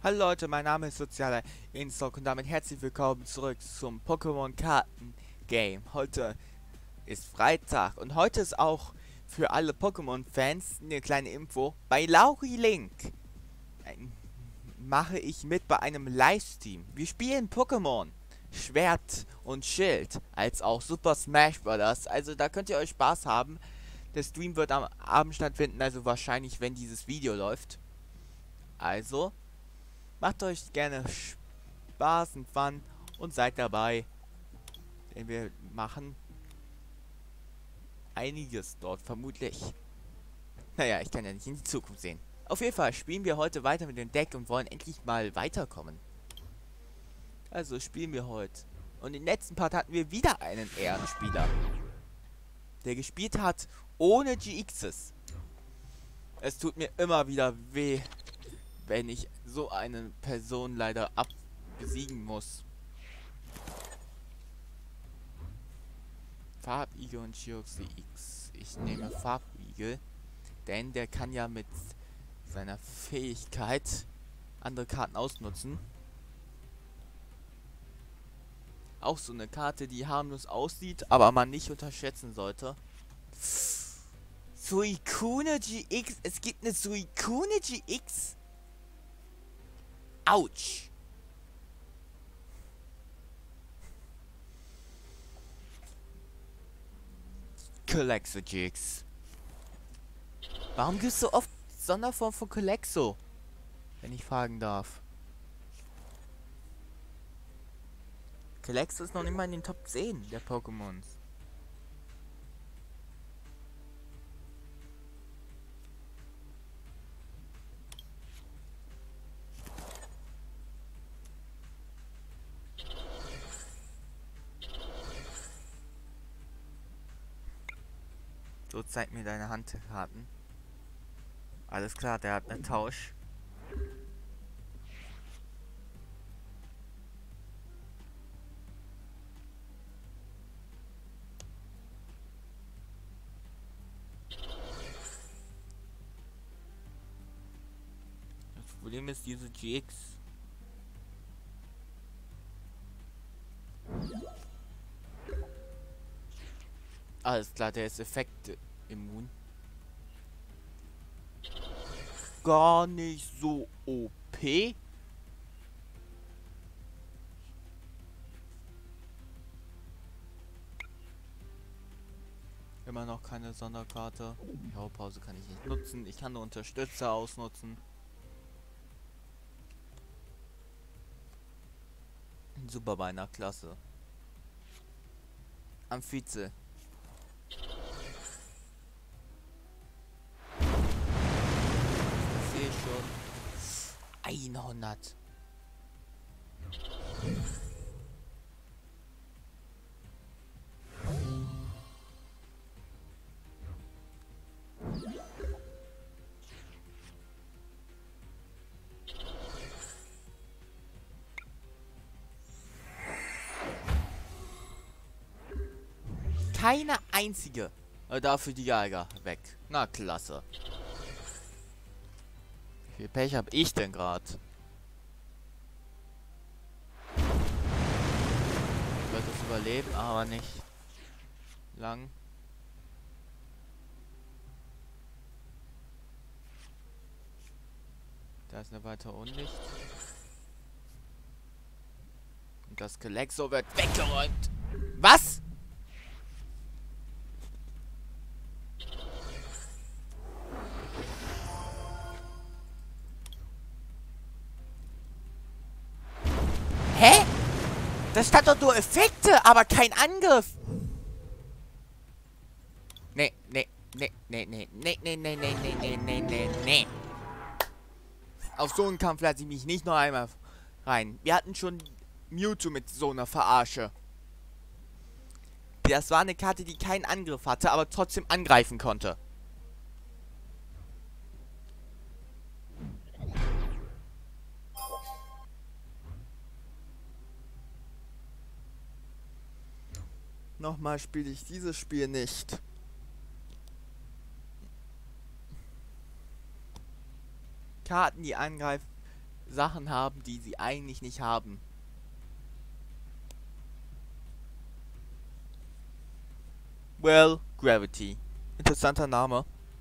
Hallo Leute, mein Name ist Sozialer Instock und damit herzlich willkommen zurück zum Pokémon Karten Game. Heute ist Freitag und heute ist auch für alle Pokémon-Fans eine kleine Info. Bei Lauri Link mache ich mit bei einem Livestream. Wir spielen Pokémon Schwert und Schild, als auch Super Smash Bros. Also da könnt ihr euch Spaß haben. Der Stream wird am Abend stattfinden, also wahrscheinlich, wenn dieses Video läuft. Also macht euch gerne Spaß und Fun und seid dabei, denn wir machen einiges dort vermutlich. Naja, ich kann ja nicht in die Zukunft sehen. Auf jeden Fall spielen wir heute weiter mit dem Deck und wollen endlich mal weiterkommen. Also spielen wir heute. Und im letzten Part hatten wir wieder einen Ehrenspieler, der gespielt hat ohne GXs. Es tut mir immer wieder weh, wenn ich so eine Person leider besiegen muss. Farbigel und Chioxy X. Ich nehme Farbigel, denn der kann ja mit seiner Fähigkeit andere Karten ausnutzen. Auch so eine Karte, die harmlos aussieht, aber man nicht unterschätzen sollte. Suicune GX. Es gibt eine Suicune GX. Autsch. Colexo GX. Warum gibt es so oft Sonderform von Colexo? Wenn ich fragen darf. Colexo ist noch nicht mal in den Top 10 der Pokémons. So, zeig mir deine Handkarten. Alles klar, der hat einen Tausch. Das Problem ist diese GX. Alles klar, der ist Effekte immun. Gar nicht so OP. Immer noch keine Sonderkarte. Die Hauptpause kann ich nicht nutzen. Ich kann nur Unterstützer ausnutzen. Super bei einer Klasse. Amphize. Das sehe ich schon. 100. Keine einzige. Dafür die Geiger weg. Na klasse. Wie viel Pech habe ich denn gerade? Ich werde das überleben, aber nicht lang. Da ist eine weitere Unlicht. Und das Colexo wird weggeräumt. Was? Hä? Das stand doch nur Effekte, aber kein Angriff. Nee. Auf so einen Kampf lasse ich mich nicht noch einmal rein. Wir hatten schon Mewtwo mit so einer Verarsche. Das war eine Karte, die keinen Angriff hatte, aber trotzdem angreifen konnte. Nochmal spiele ich dieses Spiel nicht. Karten, die angreifen, Sachen haben, die sie eigentlich nicht haben. Well, Gravity. Interessanter Name.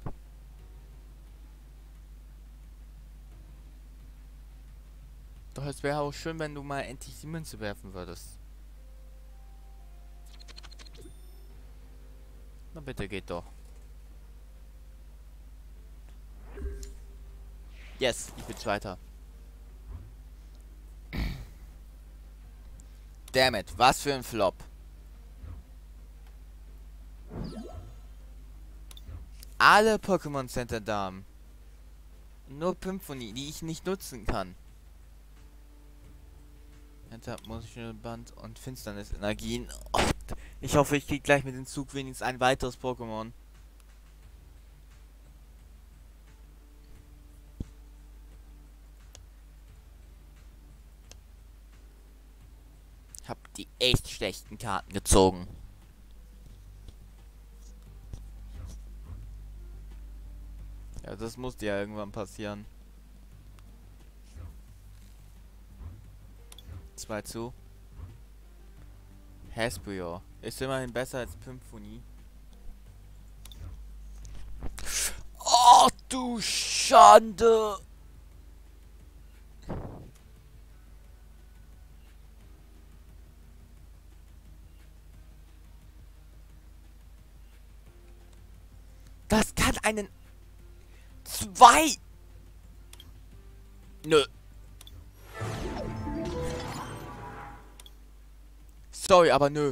Doch es wäre auch schön, wenn du mal endlich die Münze werfen würdest. Na bitte, geht doch. Yes, ich bin Zweiter. Damn it, was für ein Flop. Alle Pokémon Center Damen. Nur Pimponi, die ich nicht nutzen kann. Musical Band und Finsternis-Energien. Oh, ich hoffe, ich krieg gleich mit dem Zug wenigstens ein weiteres Pokémon. Hab die echt schlechten Karten gezogen. Ja, das musste ja irgendwann passieren. 2 zu. Hasbrio. Ist immerhin besser als Pimponi. Oh, du Schande! Das kann einen... 2! Nö. Sorry, aber nö.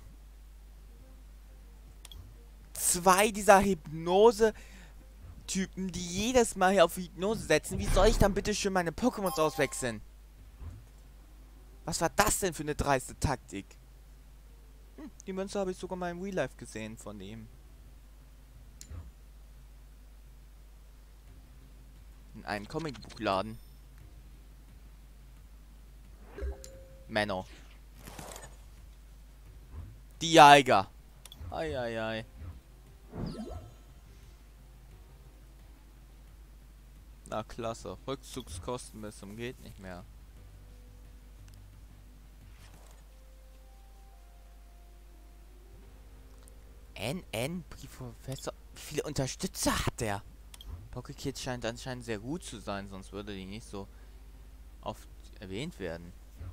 2 dieser Hypnose-Typen, die jedes Mal hier auf Hypnose setzen. Wie soll ich dann bitte schön meine Pokémons auswechseln? Was war das denn für eine dreiste Taktik? Die Münze habe ich sogar mal im Real Life gesehen von ihm. In einem Comicbuchladen. Männer. Die Jäger. Eieiei. Na klasse. Rückzugskosten bis zum geht nicht mehr. NN Briefprofessor. Wie viele Unterstützer hat der? Pocket Kids scheint anscheinend sehr gut zu sein, sonst würde die nicht so oft erwähnt werden.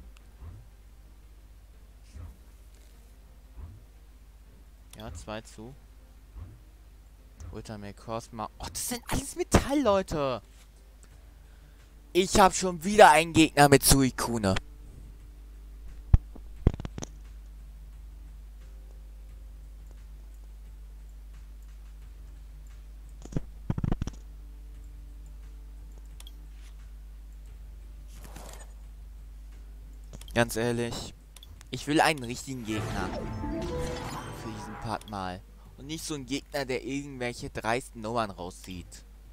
Ja, 2 zu. Ultimate Cosma. Oh, das sind alles Metallleute. Ich habe schon wieder einen Gegner mit Suicune. Ganz ehrlich, ich will einen richtigen Gegner für diesen Part mal. Und nicht so einen Gegner, der irgendwelche dreisten Nummern rauszieht.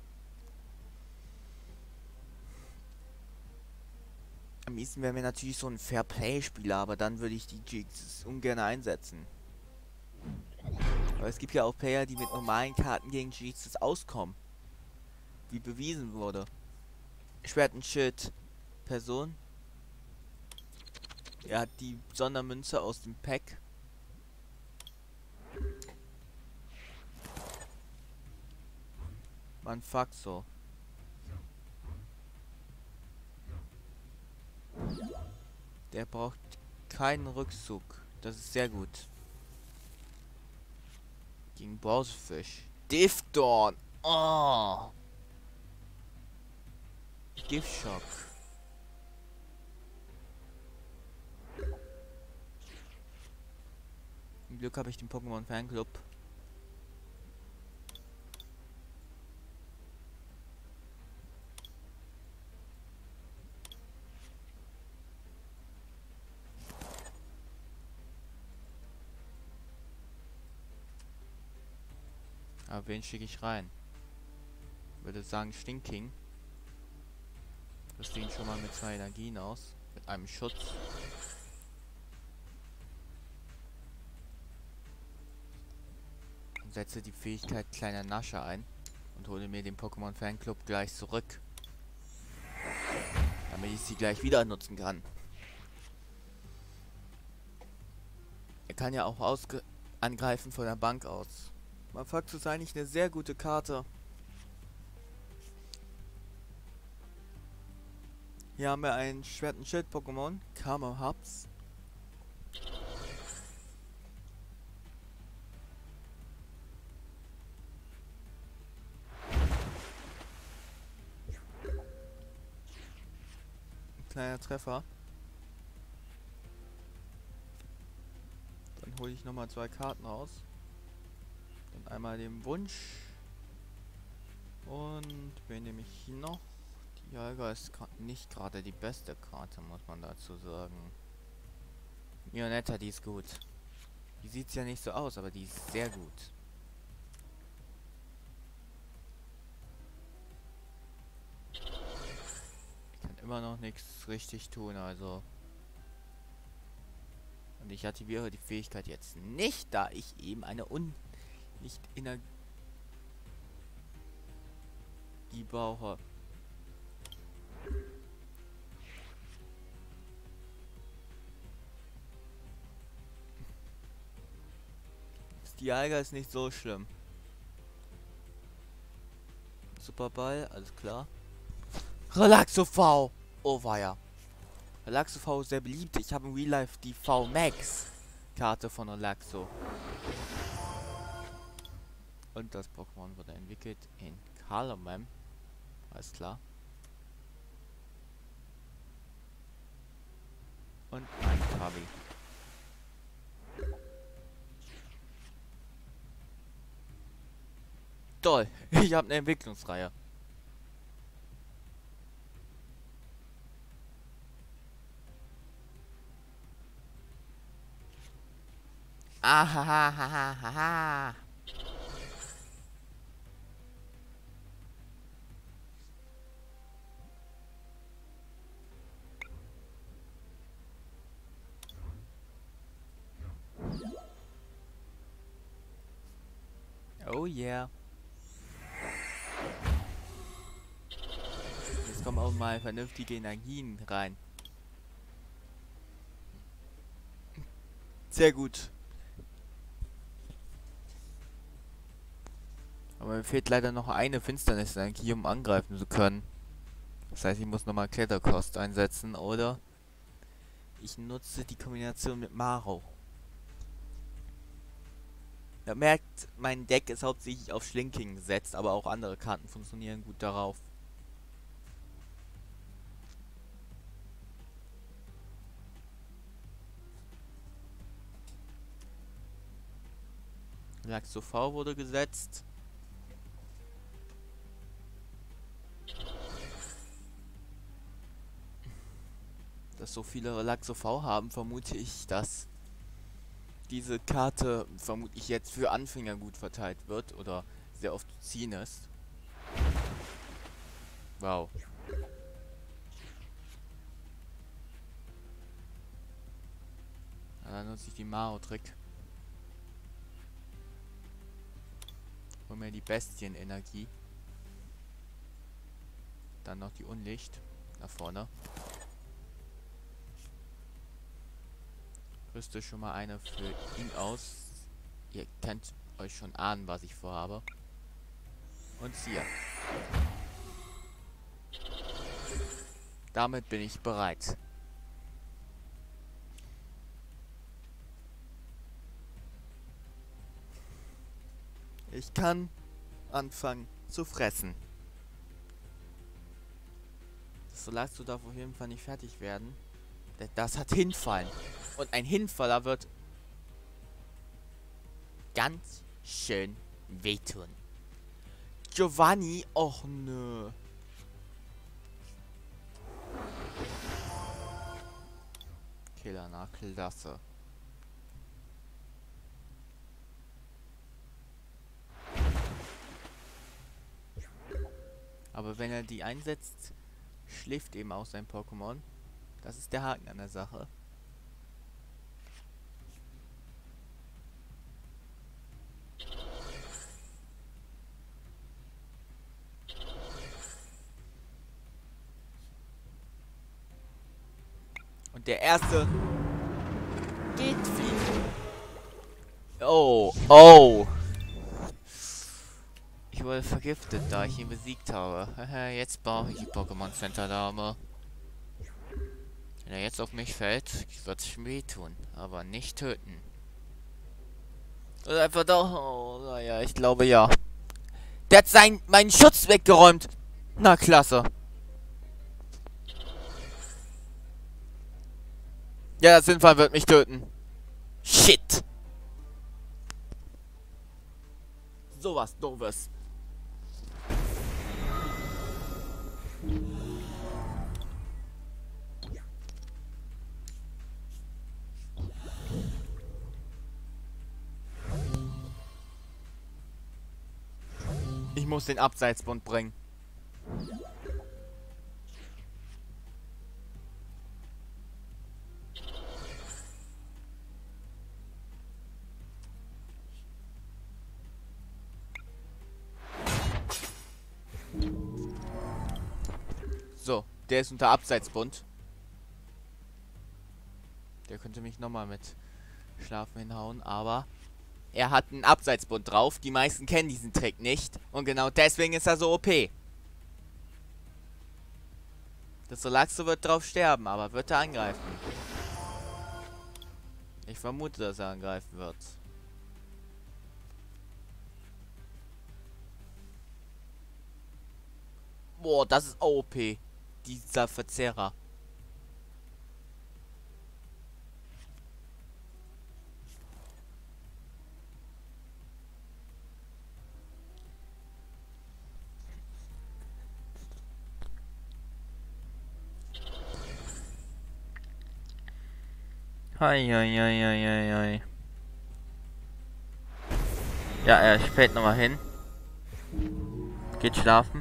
Am liebsten wäre mir natürlich so ein Fair-Play-Spieler, aber dann würde ich die Jigs ungern einsetzen. Aber es gibt ja auch Player, die mit normalen Karten gegen Jigs auskommen. Wie bewiesen wurde. Schwert und Schild. Person. Er hat die Sondermünze aus dem Pack. Man fuck so. Der braucht keinen Rückzug. Das ist sehr gut. Gegen Browserfisch. Diftdorn. Oh. Giftschock. Zum Glück habe ich den Pokémon Fanclub. Aber wen schicke ich rein? Würde sagen Stinking. Das sieht schon mal mit 2 Energien aus. Mit einem Schutz. Und setze die Fähigkeit kleiner Nasche ein. Und hole mir den Pokémon Fanclub gleich zurück. damit ich sie gleich wieder nutzen kann. Er kann ja auch angreifen von der Bank aus. Malfaxus ist eigentlich eine sehr gute Karte. Hier haben wir ein Schwert- und Schild-Pokémon, Karma Hubs. Ein kleiner Treffer. Dann hole ich nochmal 2 Karten raus. Dann einmal den Wunsch. Und wen nehme ich noch? Die Jäger ist nicht gerade die beste Karte, muss man dazu sagen. Ionetta, die ist gut. Die sieht ja nicht so aus, aber die ist sehr gut. Ich kann immer noch nichts richtig tun, also. Und ich aktiviere die Fähigkeit jetzt nicht, da ich eben eine Nicht-Energie brauche. Die Eiger ist nicht so schlimm. Superball, alles klar. Relaxo V! Oh weia. Relaxo V ist sehr beliebt. Ich habe in Real Life die V Max Karte von Relaxo. Und das Pokémon wurde entwickelt in Calamam. Alles klar. Und ein Kabi. Toll, ich habe eine Entwicklungsreihe. Ahahahaha. Oh yeah. Jetzt kommen auch mal vernünftige Energien rein. Sehr gut. Aber mir fehlt leider noch eine Finsternisenergie, um angreifen zu können. Das heißt, ich muss nochmal Kletterkost einsetzen, oder ich nutze die Kombination mit Maro. Ihr merkt, mein Deck ist hauptsächlich auf Schlinking gesetzt, aber auch andere Karten funktionieren gut darauf. Relaxo V wurde gesetzt. Dass so viele Relaxo V haben, vermute ich, dass diese Karte vermutlich jetzt für Anfänger gut verteilt wird oder sehr oft zu ziehen ist. Wow. Dann nutze ich die Mao-Trick. Hol mir die Bestienenergie. Dann noch die Unlicht. Nach vorne. Rüste schon mal eine für ihn aus. Ihr könnt euch schon ahnen, was ich vorhabe. Und ziehe. Damit bin ich bereit. Ich kann anfangen zu fressen. Das Relaxo darf auf jeden Fall nicht fertig werden. Denn das hat Hinfallen. Und ein Hinfaller wird ganz schön wehtun. Giovanni, och nö. Killer nach Klasse. Aber wenn er die einsetzt, schläft eben auch sein Pokémon. Das ist der Haken an der Sache. Der erste geht fliegen. Oh, oh. Ich wurde vergiftet, da ich ihn besiegt habe. Jetzt brauche ich die Pokémon Center Dame. Wenn er jetzt auf mich fällt, wird es weh tun, aber nicht töten. Oder einfach doch. Oh, naja, ich glaube ja. Der hat meinen Schutz weggeräumt. Na klasse. Ja, das Sinnfall wird mich töten. Shit. Sowas Doofes. Ich muss den Abseitsbund bringen. So, der ist unter Abseitsbund. Der könnte mich nochmal mit Schlafen hinhauen, aber er hat einen Abseitsbund drauf. Die meisten kennen diesen Trick nicht. Und genau deswegen ist er so OP. Das Relaxo wird drauf sterben, aber wird er angreifen? Ich vermute, dass er angreifen wird. Boah, das ist OP. Dieser Verzehrer. Hei, hei, hei, hei, hei, hei. Ja, er fällt nochmal hin. Geht schlafen.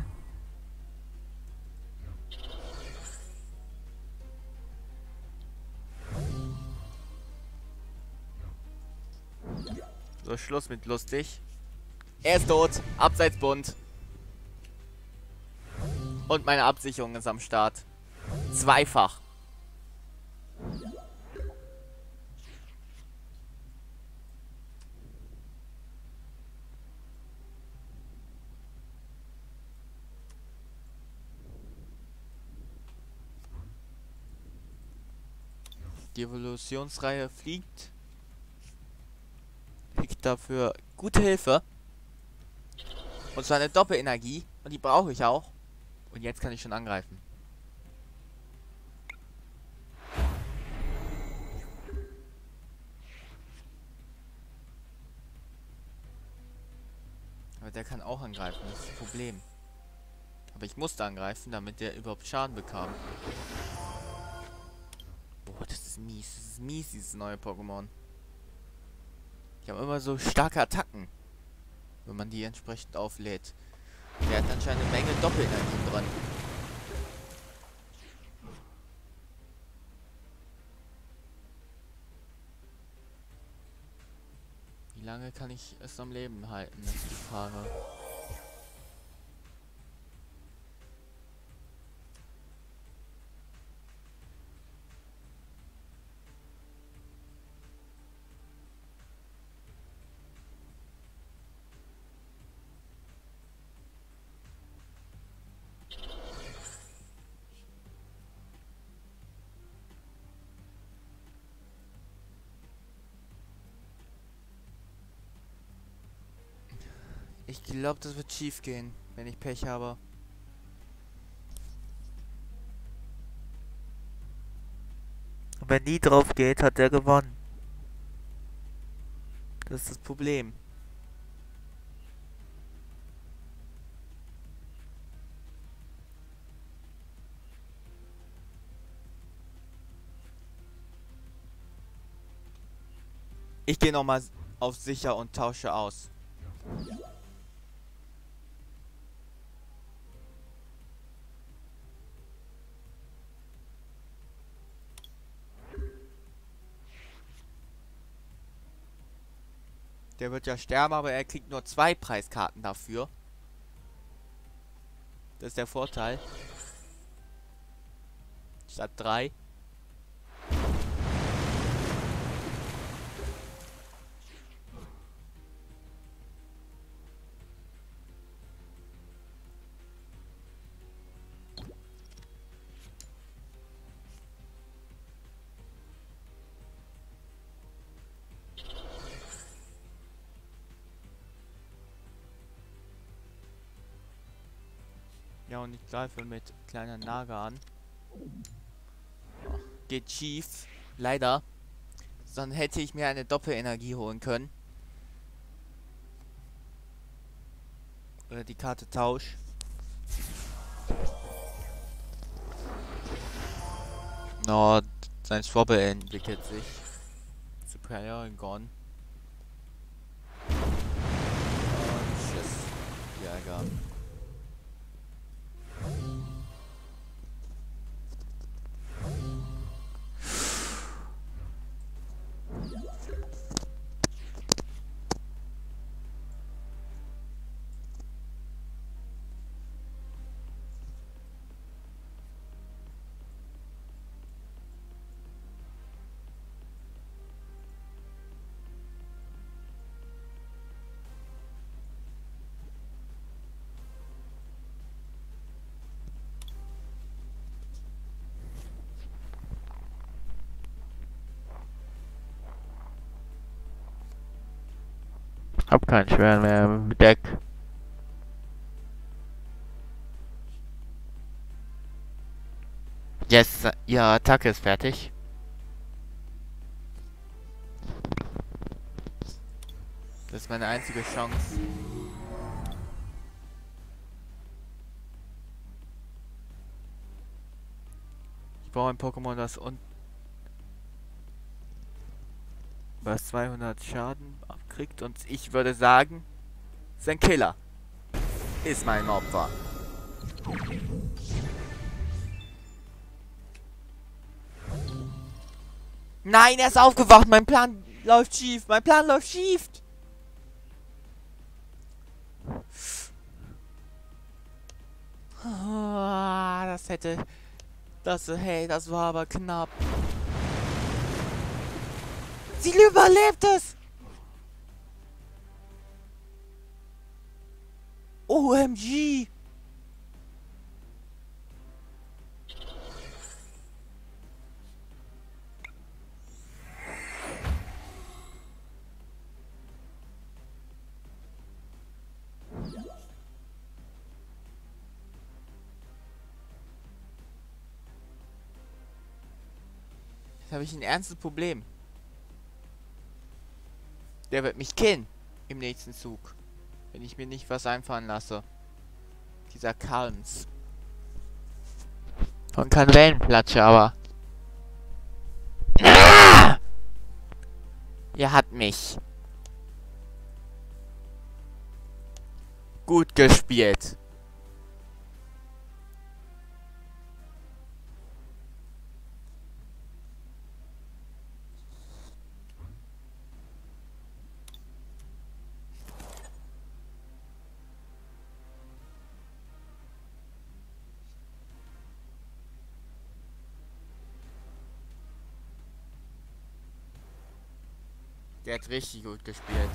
So, Schluss mit lustig. Er ist tot. Abseitsbund. Und meine Absicherung ist am Start. Zweifach. Die Evolutionsreihe fliegt. Kriegt dafür gute Hilfe. Und zwar eine Doppelenergie. Und die brauche ich auch. Und jetzt kann ich schon angreifen. Aber der kann auch angreifen, das ist das Problem. Aber ich musste angreifen, damit der überhaupt Schaden bekam. Boah, das ist mies, dieses neue Pokémon. Die haben immer so starke Attacken, wenn man die entsprechend auflädt. Der hat anscheinend eine Menge Doppelenergie drin. Wie lange kann ich es am Leben halten, ist die Frage. Ich glaube, das wird schief gehen, wenn ich Pech habe. Und wenn nie drauf geht, hat er gewonnen. Das ist das Problem. Ich gehe nochmal auf sicher und tausche aus. Der wird ja sterben, aber er kriegt nur 2 Preiskarten dafür. Das ist der Vorteil. Statt 3. Ja, und ich greife mit kleiner Naga an. Geht schief. Leider. Dann hätte ich mir eine Doppelenergie holen können. Oder die Karte Tausch. No, sein Swabble entwickelt sich. Superior Gone. Und tschüss. Jäger. Hab keinen Schweren mehr im Deck. Yes, ja, Attacke ist fertig. Das ist meine einzige Chance. Ich brauche ein Pokémon, das was 200 Schaden abkriegt, und ich würde sagen, sein Killer ist mein Opfer. Nein, er ist aufgewacht. Mein Plan läuft schief. Mein Plan läuft schief. Das hätte... Hey, das war aber knapp. Sie überlebt es. OMG. Jetzt habe ich ein ernstes Problem. Der wird mich killen im nächsten Zug, wenn ich mir nicht was einfallen lasse. Dieser Kalms. Und kein Wellenplatsche, aber... Ah! Ihr hat mich. Gut gespielt. Der hat richtig gut gespielt.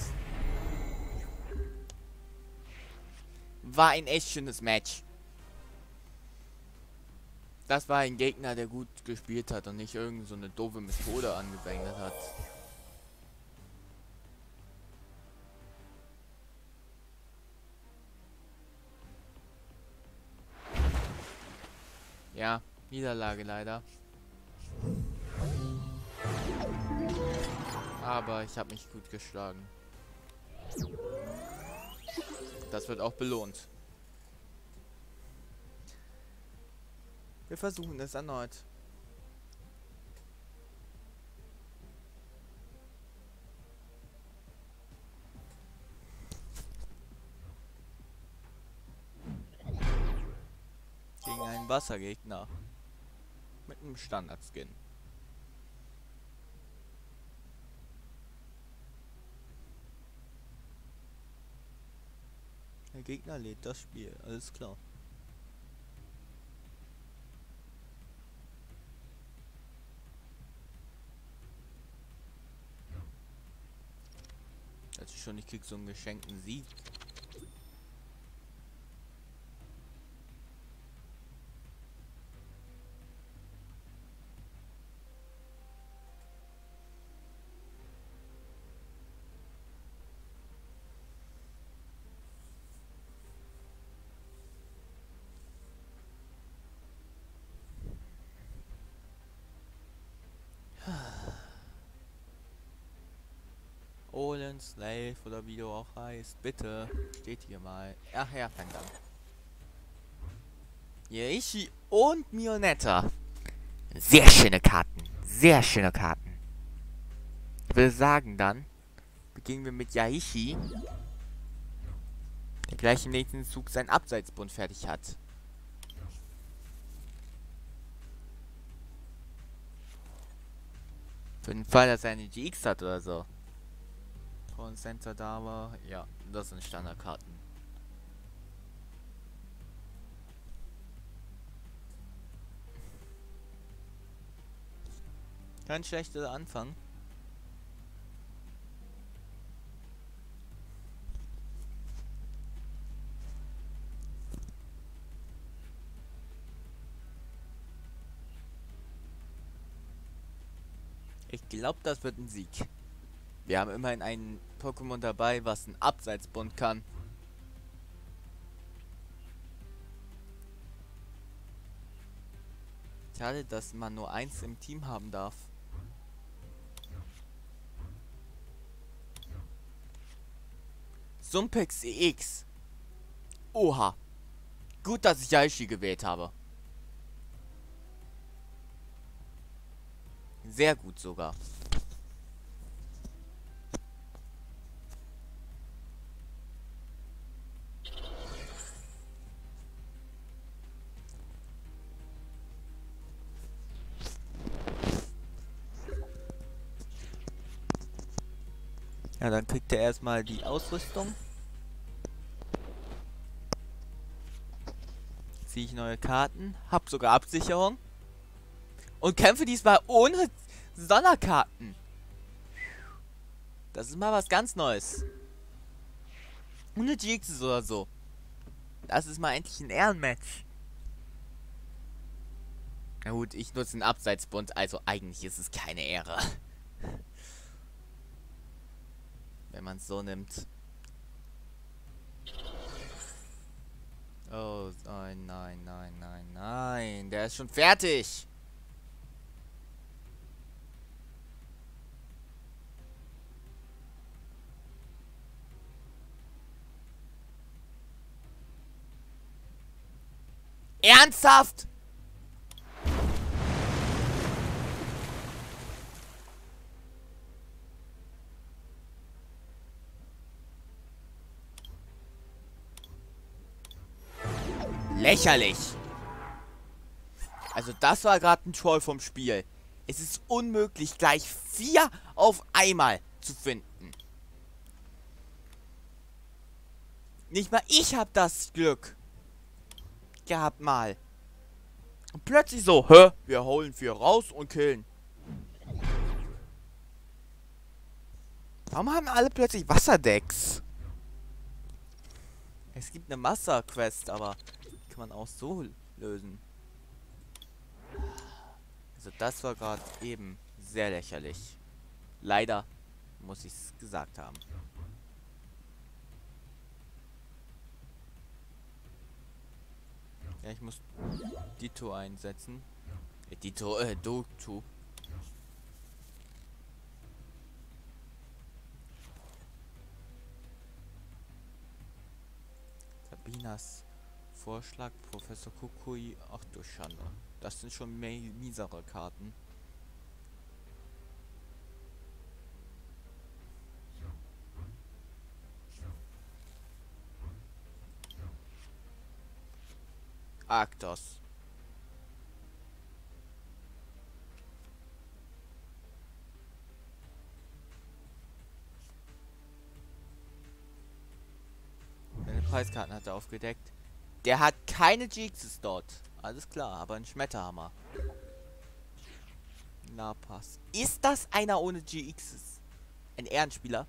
War ein echt schönes Match. Das war ein Gegner, der gut gespielt hat und nicht irgend so eine doofe Methode angewendet hat. Ja, Niederlage leider. Aber ich habe mich gut geschlagen. Das wird auch belohnt. Wir versuchen es erneut. Gegen einen Wassergegner. Mit einem Standard-Skin. Der Gegner lädt das Spiel, alles klar. Also schon, ich krieg so einen geschenkten Sieg. Olin Slave oder wie du auch heißt. Bitte. Steht hier mal. Ach ja, kein Dank. Yaishi und Mionetta. Sehr schöne Karten. Sehr schöne Karten. Ich würde sagen dann, beginnen wir mit Yaishi, der gleich im nächsten Zug seinen Abseitsbund fertig hat. Für den Fall, dass er eine GX hat oder so. Von Center da war. Ja, das sind Standardkarten. Kein schlechter Anfang. Ich glaube, das wird ein Sieg. Wir haben immerhin ein Pokémon dabei, was einen Abseitsbund kann. Schade, dass man nur eins im Team haben darf. Sumpex EX. Oha. Gut, dass ich Yaishi gewählt habe. Sehr gut sogar. Ja, dann kriegt er erstmal die Ausrüstung. Ziehe ich neue Karten. Hab sogar Absicherung. Und kämpfe diesmal ohne Sonderkarten. Das ist mal was ganz Neues. Ohne GXs oder so. Das ist mal endlich ein Ehrenmatch. Na gut, ich nutze den Abseitsbund, also eigentlich ist es keine Ehre. Wenn man es so nimmt. Oh, nein, nein, nein, nein, nein. Der ist schon fertig. Ernsthaft? Lächerlich. Also das war gerade ein Troll vom Spiel. Es ist unmöglich, gleich 4 auf einmal zu finden. Nicht mal ich hab das Glück gehabt mal. Und plötzlich so, hä? Wir holen 4 raus und killen. Warum haben alle plötzlich Wasserdecks? Es gibt eine Master-Quest, aber kann man auch so lösen. Also das war gerade eben sehr lächerlich. Leider muss ich es gesagt haben. Ja, ich muss Ditto einsetzen. Dotu. Sabinas Vorschlag, Professor Kukui. Ach du Schande. Das sind schon miesere Karten. Arktos. Seine Preiskarten hat er aufgedeckt. Der hat keine GXs dort. Alles klar, aber ein Schmetterhammer. Na, pass. Ist das einer ohne GXs? Ein Ehrenspieler?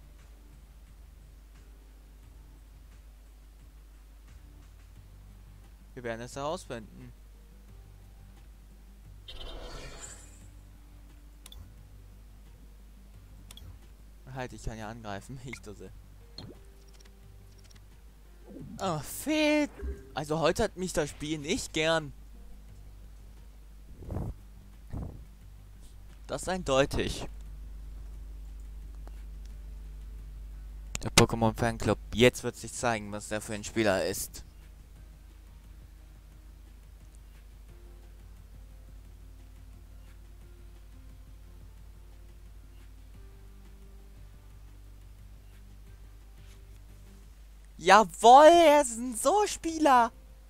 Wir werden es herausfinden. Halt, ich kann ja angreifen. Ich dose. Oh, fehlt. Also heute hat mich das Spiel nicht gern. Das ist eindeutig. Der Pokémon Fanclub. Jetzt wird sich zeigen, was der für ein Spieler ist. Jawohl, er ist ein So-Spieler.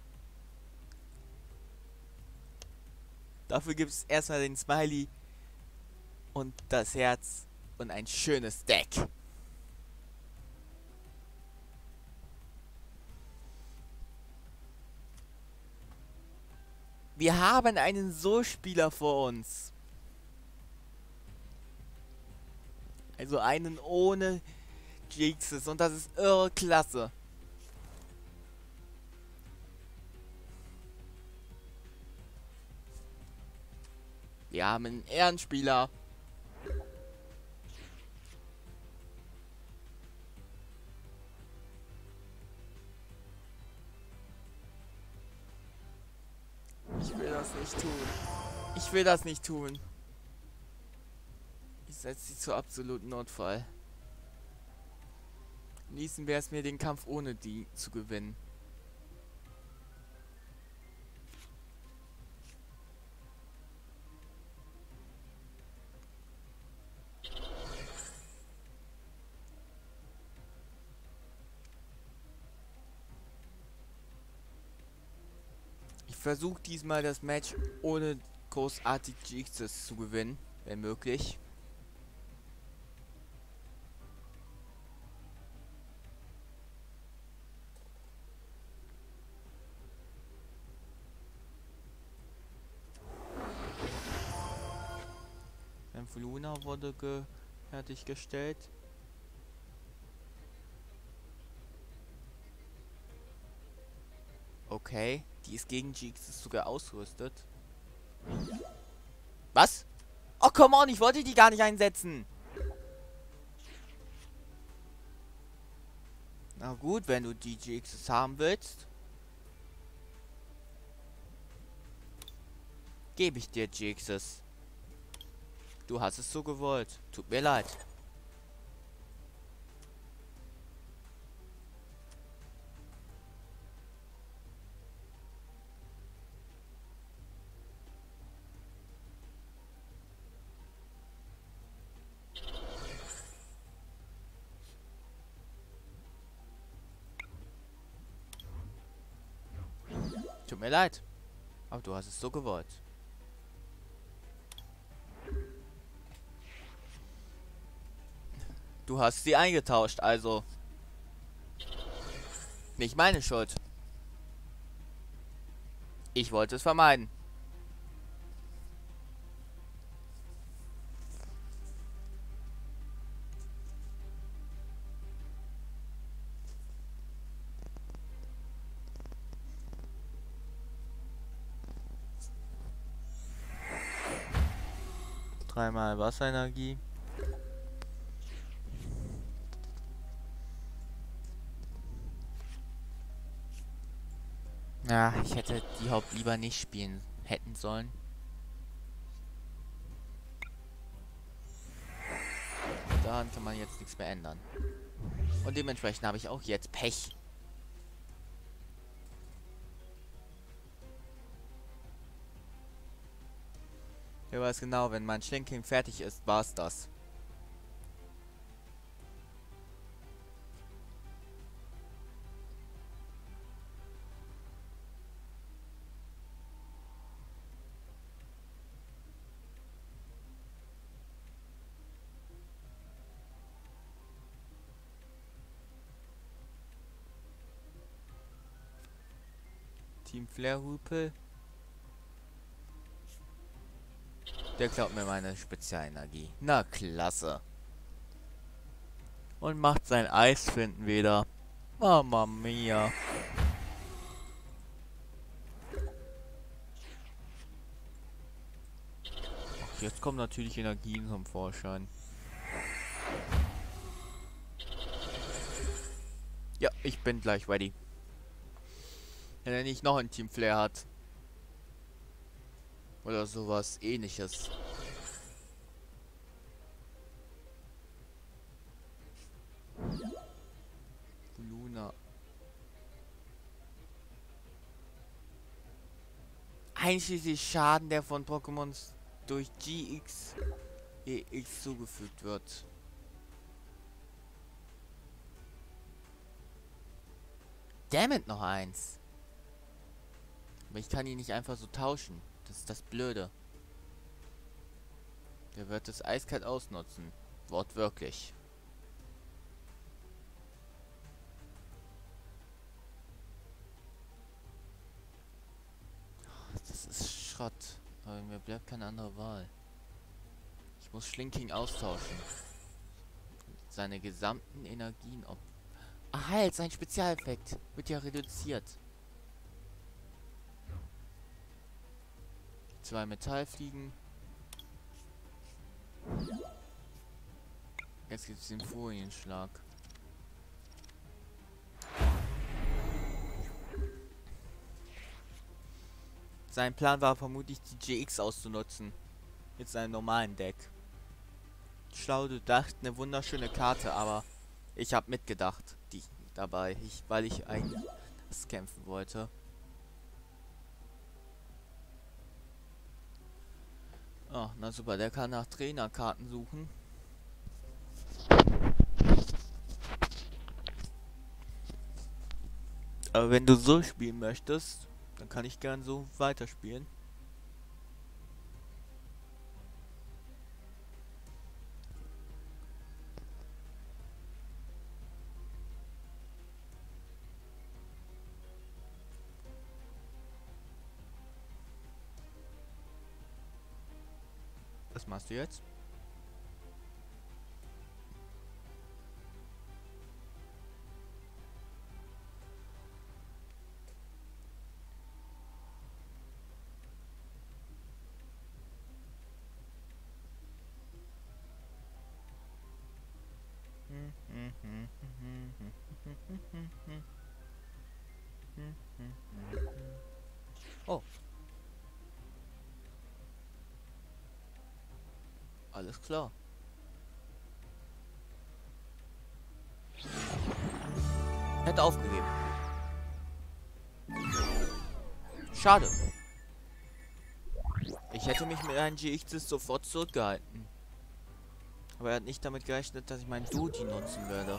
Dafür gibt es erstmal den Smiley und das Herz und ein schönes Deck. Wir haben einen So-Spieler vor uns. Also einen ohne Jinxes und das ist irre klasse. Wir haben einen Ehrenspieler. Ich will das nicht tun. Ich will das nicht tun. Ich setze sie zu absoluten Notfall. Am liebsten wäre es mir, den Kampf ohne die zu gewinnen. Ich versuche diesmal das Match ohne großartig Jinxes zu gewinnen, wenn möglich. Luna wurde fertiggestellt. Okay, die ist gegen Jinxes sogar ausgerüstet. Was? Oh, come on, ich wollte die gar nicht einsetzen. Na gut, wenn du die Jinxes haben willst. Gebe ich dir Jinxes. Du hast es so gewollt. Tut mir leid. Tut mir leid. Aber du hast es so gewollt. Du hast sie eingetauscht, also nicht meine Schuld. Ich wollte es vermeiden. Dreimal Wasserenergie. Ja, ich hätte die Haupt lieber nicht spielen hätten sollen. Daran kann man jetzt nichts mehr ändern. Und dementsprechend habe ich auch jetzt Pech. Wer weiß genau, wenn mein Schlinking fertig ist, war's das. Team Flair-Hupe. Der klaut mir meine Spezialenergie. Na klasse. Und macht sein Eis finden wieder. Mama mia. Ach, jetzt kommen natürlich Energien zum Vorschein. Ja, ich bin gleich ready. Wenn er nicht noch ein Team Flair hat. Oder sowas ähnliches. einschließlich Schaden, der von Pokémon durch GX EX zugefügt wird. Dammit, noch eins. Aber ich kann ihn nicht einfach so tauschen. Das ist das Blöde. Der wird es eiskalt ausnutzen. Wortwörtlich. Das ist Schrott. Aber mir bleibt keine andere Wahl. Ich muss Schlinking austauschen. Seine gesamten Energien ob. Ah, halt, sein Spezialeffekt wird ja reduziert. 2 Metallfliegen. Jetzt gibt es den Folienschlag. Sein Plan war vermutlich die GX auszunutzen. Mit seinem normalen Deck. Schlau durchdacht, eine wunderschöne Karte, aber ich habe mitgedacht dabei, weil ich eigentlich das kämpfen wollte. Oh, na super, der kann nach Trainerkarten suchen. Aber wenn du so spielen möchtest, dann kann ich gern so weiterspielen. Was machst du jetzt? Oh. Alles klar. Hätte aufgegeben. Schade. Ich hätte mich mit einem GX sofort zurückgehalten. Aber er hat nicht damit gerechnet, dass ich meinen Duty nutzen werde.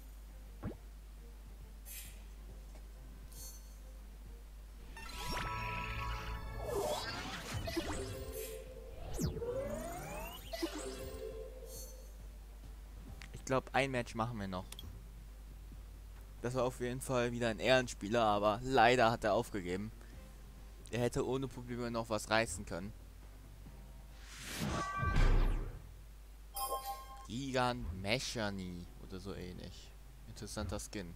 Ich glaube, ein Match machen wir noch. Das war auf jeden Fall wieder ein Ehrenspieler, aber leider hat er aufgegeben. Er hätte ohne Probleme noch was reißen können. Gigant Mechani oder so ähnlich. Interessanter Skin.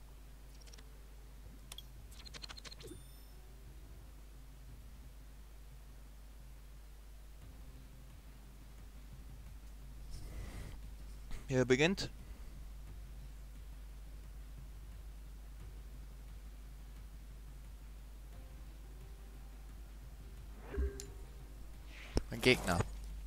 Wer beginnt? Mein Gegner.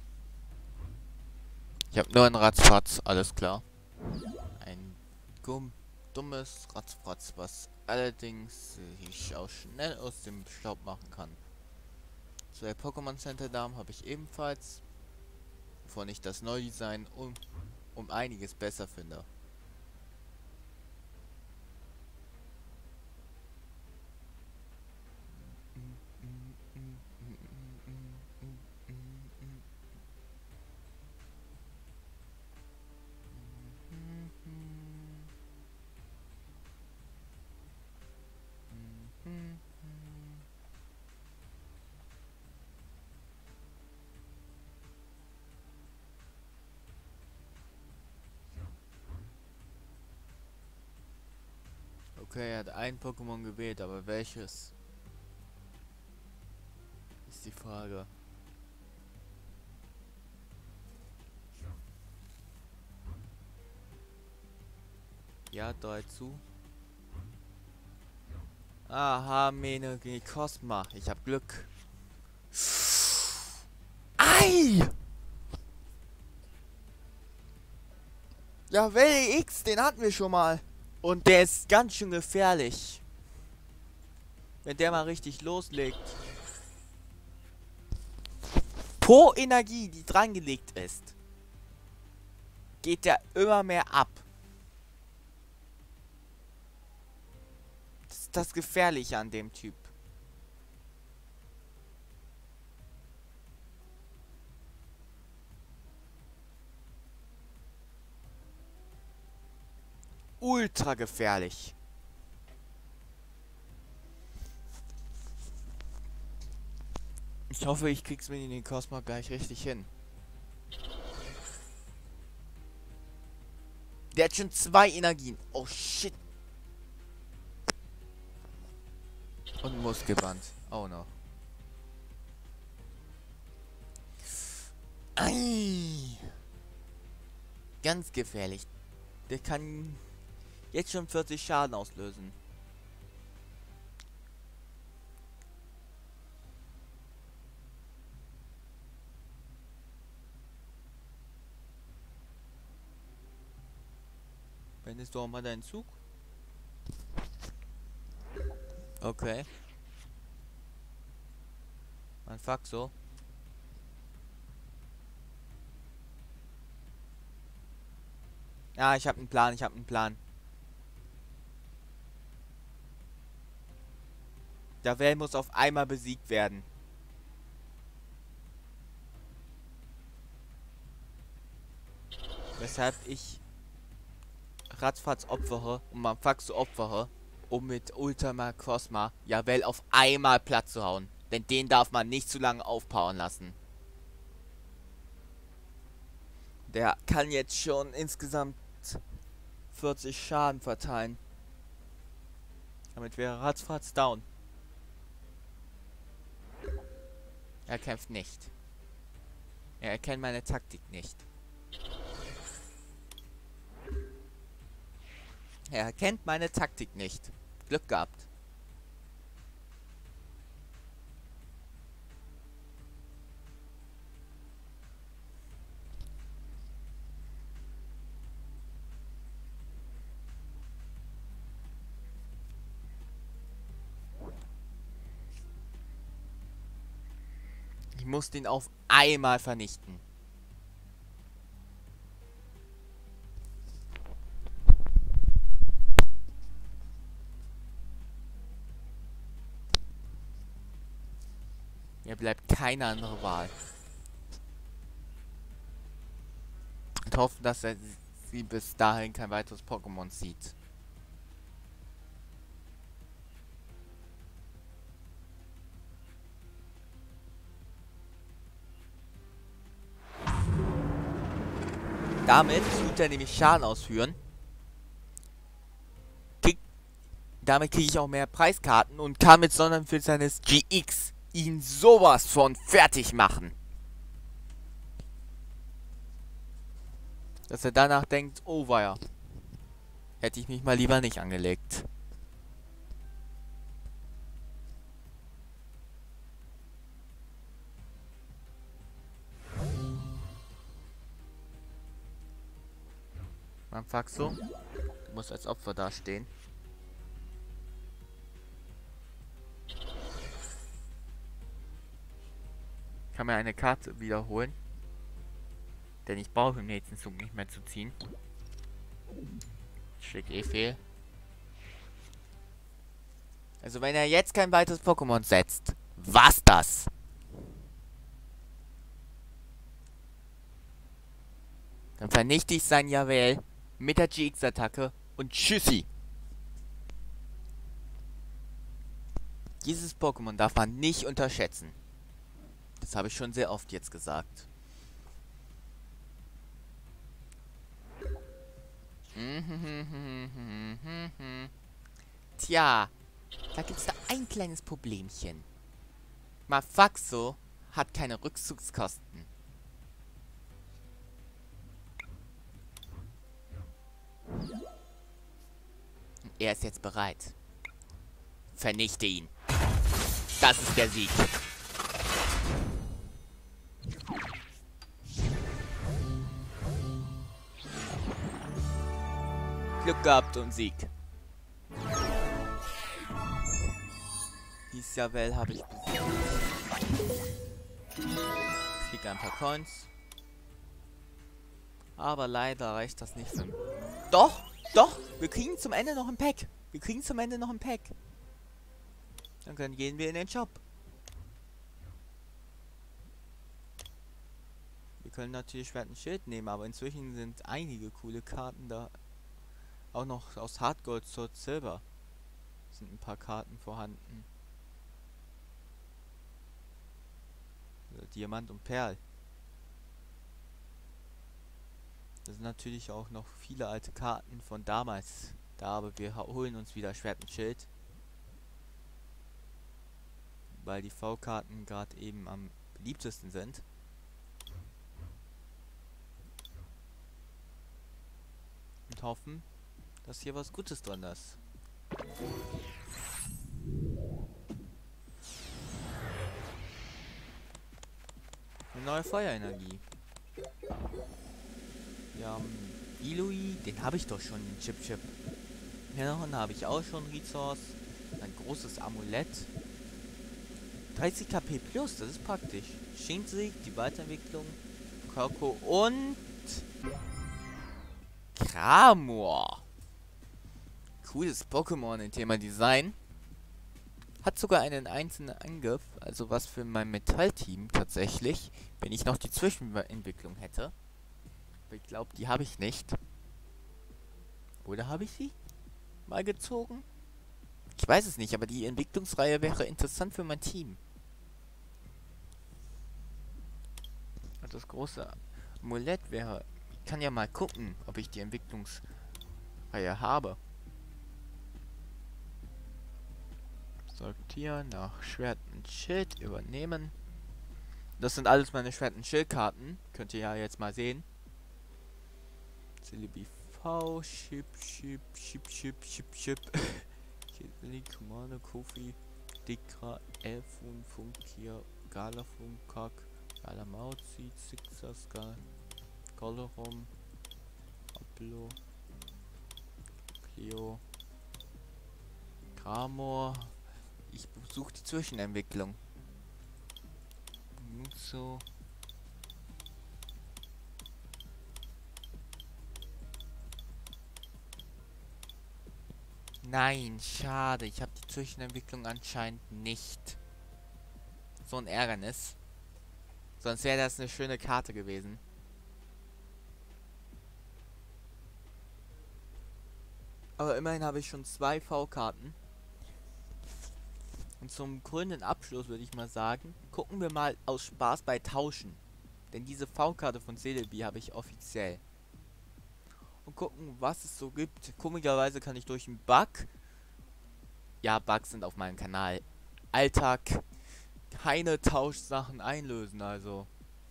Ich habe nur einen Ratzfatz, alles klar. Ein dummes Ratzfatz, was allerdings ich auch schnell aus dem Staub machen kann. 2 Pokémon Center Damen habe ich ebenfalls, wovon ich das Neudesign um einiges besser finde. Okay, er hat ein Pokémon gewählt, aber welches? Ist die Frage. Ja, 3 zu. Aha, Mene gegen Cosma. Ich hab Glück. Ei! Ja, Welle X, den hatten wir schon mal. Und der ist ganz schön gefährlich. Wenn der mal richtig loslegt. pro Energie, die dran gelegt ist, geht der immer mehr ab. Das ist das Gefährliche an dem Typ. Ultra gefährlich. Ich hoffe, ich krieg's mit in den Cosmo gleich richtig hin. Der hat schon 2 Energien. Oh shit. Und Muskelband. Oh no. Ei. Ganz gefährlich. Der kann jetzt schon 40 Schaden auslösen. Wendest du auch mal deinen Zug? Okay. Man fuck so. Ja, ich habe einen Plan, Der Well muss auf einmal besiegt werden. Weshalb ich Ratzfatz opfere und Manfaxo opfere, um mit Ultima Cosma Javel auf einmal platt zu hauen. Denn den darf man nicht zu lange aufpowern lassen. Der kann jetzt schon insgesamt 40 Schaden verteilen. Damit wäre Ratzfatz down. Er kämpft nicht. Er erkennt meine Taktik nicht. Er erkennt meine Taktik nicht. Glück gehabt. Ich muss den auf einmal vernichten. Mir bleibt keine andere Wahl. Und hoffen, dass er sie bis dahin kein weiteres Pokémon sieht. Damit tut er nämlich Schaden ausführen. Damit kriege ich auch mehr Preiskarten und kann mit Sonderfilz seines GX ihn sowas von fertig machen. Dass er danach denkt, oh weia, hätte ich mich mal lieber nicht angelegt. Manfaxo, du musst als Opfer dastehen. Ich kann mir eine Karte wiederholen. Denn ich brauche im nächsten Zug nicht mehr zu ziehen. Schlägt eh fehl. Also wenn er jetzt kein weiteres Pokémon setzt, was das? Dann vernichte ich sein Javel mit der GX-Attacke und tschüssi. Dieses Pokémon darf man nicht unterschätzen. Das habe ich schon sehr oft jetzt gesagt. Tja, da gibt's da ein kleines Problemchen. Manfaxo hat keine Rückzugskosten. Und er ist jetzt bereit. Vernichte ihn. Das ist der Sieg. Glück gehabt und Sieg. Dieses Javel habe ich besiegt. Krieg ein paar Coins. Aber leider reicht das nicht für mich. Doch! Doch! Wir kriegen zum Ende noch ein Pack. Wir kriegen zum Ende noch ein Pack. Dann gehen wir in den Shop. Wir können natürlich Schwert und Schild nehmen, aber inzwischen sind einige coole Karten da. Auch noch aus Hardgold Sword Silber sind ein paar Karten vorhanden. Also Diamant und Perl. Das sind natürlich auch noch viele alte Karten von damals da, aber wir holen uns wieder Schwert und Schild. Weil die V-Karten gerade eben am beliebtesten sind. Und hoffen, dass hier was Gutes drin ist. Eine neue Feuerenergie. Wir haben Ilui, den habe ich doch schon, den Chip. Ja, und habe ich auch schon Resource. Ein großes Amulett. 30 KP plus, das ist praktisch. Shinsieg, die Weiterentwicklung. Koko und Kramor. Cooles Pokémon im Thema Design. Hat sogar einen einzelnen Angriff, also was für mein Metallteam tatsächlich, wenn ich noch die Zwischenentwicklung hätte. Aber ich glaube, die habe ich nicht. Oder habe ich sie mal gezogen? Ich weiß es nicht, aber die Entwicklungsreihe wäre interessant für mein Team. Und das große Amulett wäre... Ich kann ja mal gucken, ob ich die Entwicklungsreihe habe. Sortieren nach Schwert und Schild, übernehmen. Das sind alles meine Schwert- und Schildkarten. Könnt ihr ja jetzt mal sehen. Celebi V, Chip. Kitli, Kumane, Kofi, Dikra, Elfun, Funkier, Galafun, Kak, Galamauzi, Zixaska, Golorom, Aplo, Clio, Kramor. Ich suche die Zwischenentwicklung. So. Nein, schade. Ich habe die Zwischenentwicklung anscheinend nicht. So ein Ärgernis. Sonst wäre das eine schöne Karte gewesen. Aber immerhin habe ich schon 2 V-Karten. Und zum krönenden Abschluss würde ich mal sagen, gucken wir mal aus Spaß bei Tauschen. Denn diese V-Karte von Celebi habe ich offiziell. Und gucken, was es so gibt. Komischerweise kann ich durch einen Bug... Ja, Bugs sind auf meinem Kanal Alltag keine Tauschsachen einlösen, also.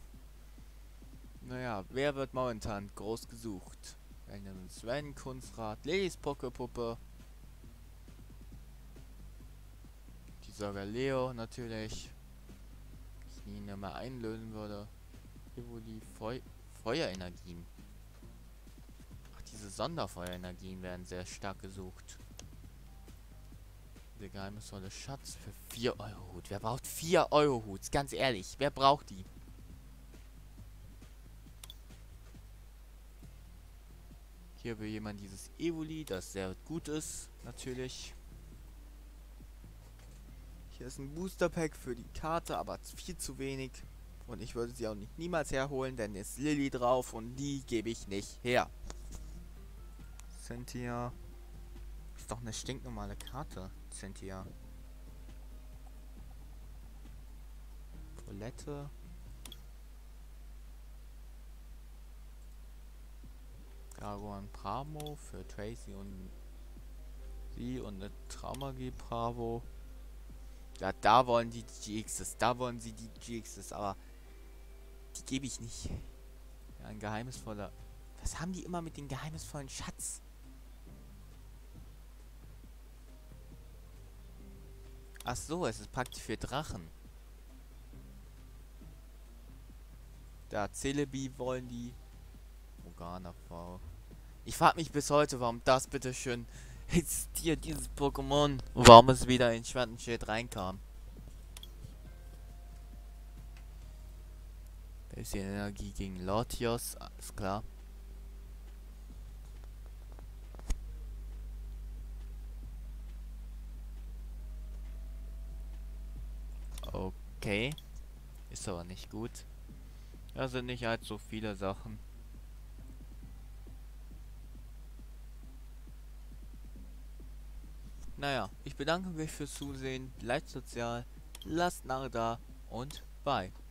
Naja, wer wird momentan groß gesucht? Sven, Kunstrat, Lillys Pokepuppe. Die Saga Leo natürlich. Ich ihn ja mal einlösen würde. Evoli Feuerenergien. Ach, diese Sonderfeuerenergien werden sehr stark gesucht. Der geheimnisvolle Schatz für 4 Euro Hut. Wer braucht 4 Euro Huts? Ganz ehrlich, wer braucht die? Hier will jemand dieses Evoli, das sehr gut ist, natürlich. Hier ist ein Booster Pack für die Karte, aber viel zu wenig. Und ich würde sie auch nicht niemals herholen, denn ist Lilly drauf und die gebe ich nicht her. Cynthia. Ist doch eine stinknormale Karte, Cynthia. Toilette. Dragon Pramo für Tracy und sie und eine Traumagie Bravo. Ja, da wollen die GXs, da wollen sie die GXs, aber die gebe ich nicht. Ja, ein geheimnisvoller. Was haben die immer mit dem geheimnisvollen Schatz? Ach so, es ist praktisch für Drachen. Da Celebi wollen die. Morgana V. Ich frage mich bis heute, warum das bitteschön existiert, dieses Pokémon. Und warum es wieder in Schwert und Schild reinkam. Ist die Energie gegen Lortios, ist klar. Okay. Ist aber nicht gut. Da sind nicht allzu viele Sachen. Naja, ich bedanke mich fürs Zusehen, bleibt sozial, lasst Narre da und bye.